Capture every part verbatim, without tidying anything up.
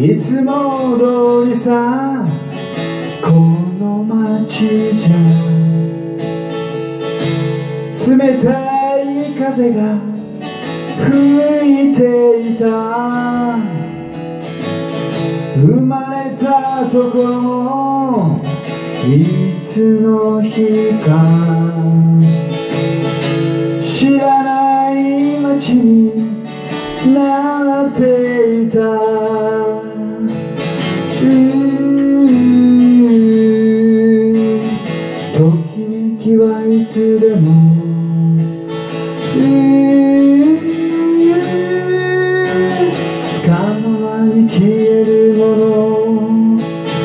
いつも通りさこの街じゃ冷たい風が吹いていた生まれたところもいつの日か知らない街になっていたときめきはいつでもつかの間に消えるもの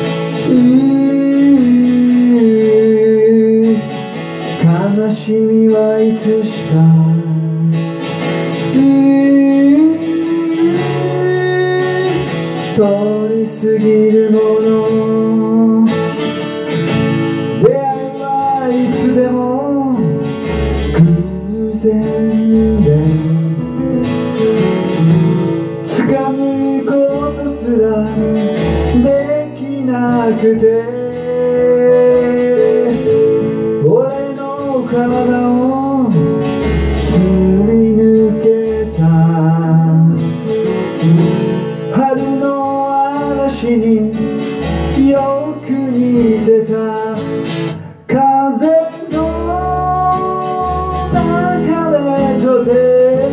悲しみはいつしか通り過ぎるもの出会いはいつでも偶然で掴むことすらできなくて俺の体をすり抜けた春の嵐によく似てた風の中でとて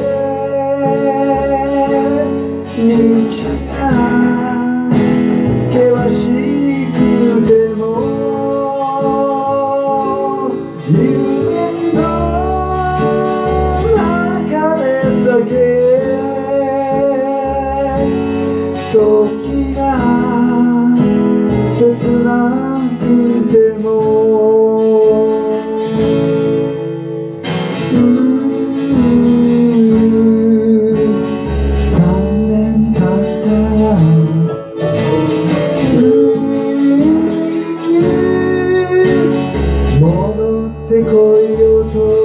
道が険しくても夢の中で叫時が切なくても三年経ったら戻ってこいよと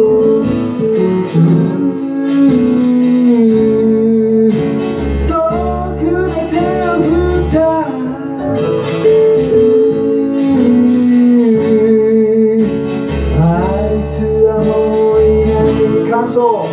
感想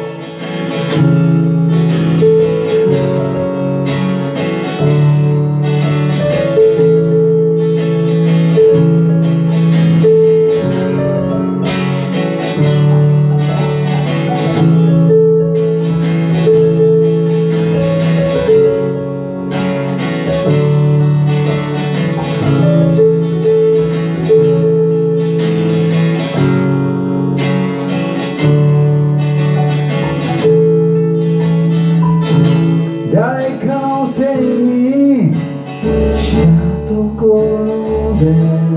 誰かのせいにしたところで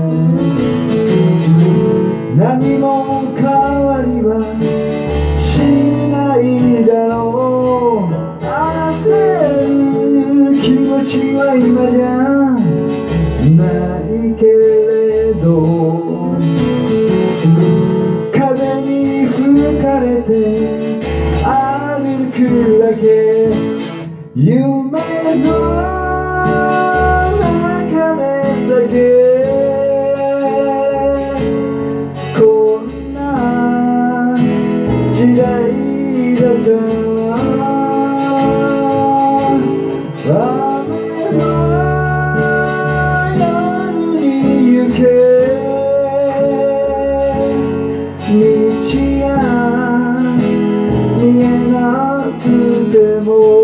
何も変わりはしないだろう焦る気持ちは今じゃないけれど風に吹かれて歩くだけ夢の中で叫こんな時代だから雨の夜に行け道が見えなくても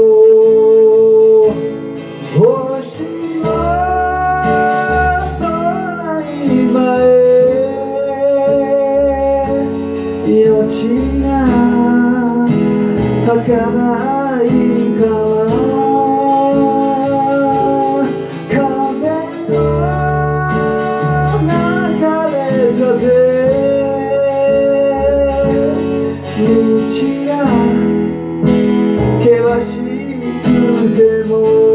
命が儚いから風の中でとて道が険しくても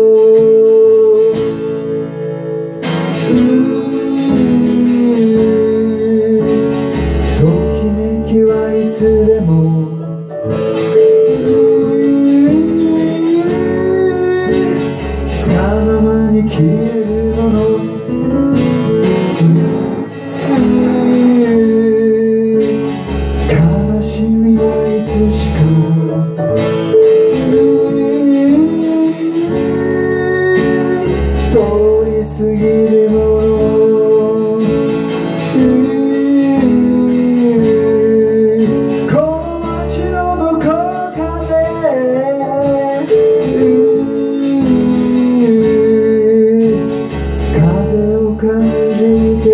いつでもるものこの街のどこかで風を感じて